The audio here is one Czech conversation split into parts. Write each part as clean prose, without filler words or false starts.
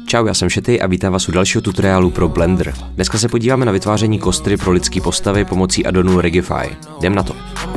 Čau, já jsem Šety a vítám vás u dalšího tutoriálu pro Blender. Dneska se podíváme na vytváření kostry pro lidské postavy pomocí addonu Rigify. Jdem na to.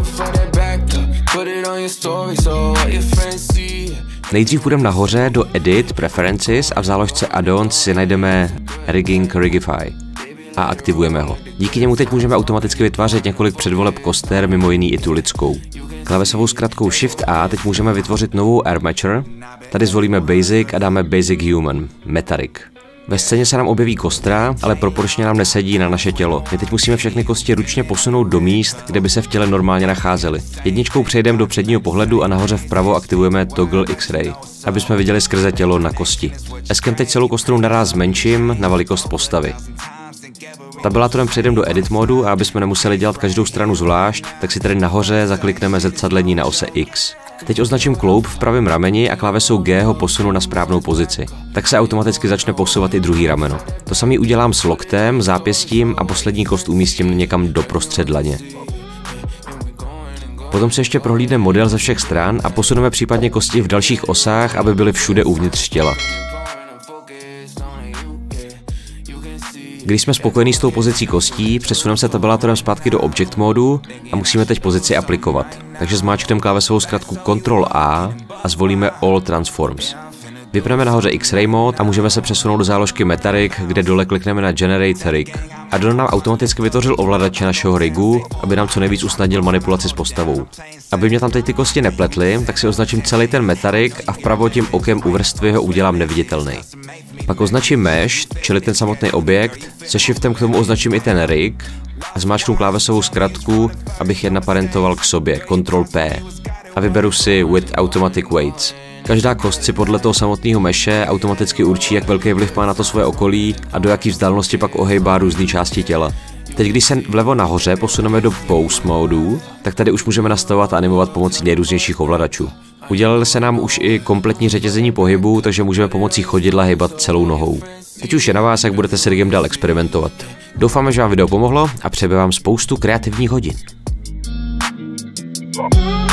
Nejdřív půjdeme nahoře do Edit, Preferences a v záložce Addons si najdeme Rigging Rigify a aktivujeme ho. Díky němu teď můžeme automaticky vytvářet několik předvoleb koster, mimo jiný i tu lidskou. Klávesovou zkratkou Shift A teď můžeme vytvořit novou Armature. Tady zvolíme Basic a dáme Basic Human, Metarig. Ve scéně se nám objeví kostra, ale proporčně nám nesedí na naše tělo. My teď musíme všechny kosti ručně posunout do míst, kde by se v těle normálně nacházely. Jedničkou přejdeme do předního pohledu a nahoře vpravo aktivujeme Toggle X-Ray, aby jsme viděli skrze tělo na kosti. Eskem teď celou kostru naráz zmenším na velikost postavy. Tabelátorem přejdeme do Edit modu a aby jsme nemuseli dělat každou stranu zvlášť, tak si tady nahoře zaklikneme zrcadlení na ose X. Teď označím kloub v pravém rameni a klávesou G ho posunu na správnou pozici. Tak se automaticky začne posouvat i druhý rameno. To samý udělám s loktem, zápěstím a poslední kost umístím někam doprostřed dlaně. Potom si ještě prohlídneme model ze všech stran a posuneme případně kosti v dalších osách, aby byly všude uvnitř těla. Když jsme spokojení s tou pozicí kostí, přesuneme se tabelátorem zpátky do Object modu a musíme teď pozici aplikovat. Takže zmáčkneme klávesovou zkratku Ctrl A a zvolíme All Transforms. Vypneme nahoře X-Ray mod a můžeme se přesunout do záložky Metarig, kde dole klikneme na Generate Rig. Addon nám automaticky vytvořil ovladače našeho rigu, aby nám co nejvíc usnadnil manipulaci s postavou. Aby mě tam teď ty kosti nepletly, tak si označím celý ten Metarig a vpravo tím okem u vrstvy ho udělám neviditelný. Pak označím Mesh, čili ten samotný objekt, se Shiftem k tomu označím i ten rig a zmáčknu klávesovou zkratku, abych je naparentoval k sobě, Ctrl P. A vyberu si With Automatic Weights. Každá kost si podle toho samotného meše automaticky určí, jak velký vliv má na to svoje okolí a do jaký vzdálenosti pak ohejbá různé části těla. Teď, když se vlevo nahoře posuneme do Pose modu, tak tady už můžeme nastavovat a animovat pomocí nejrůznějších ovladačů. Udělali se nám už i kompletní řetězení pohybu, takže můžeme pomocí chodidla hejbat celou nohou. Teď už je na vás, jak budete s rigem dál experimentovat. Doufáme, že vám video pomohlo a přeji vám spoustu kreativních hodin.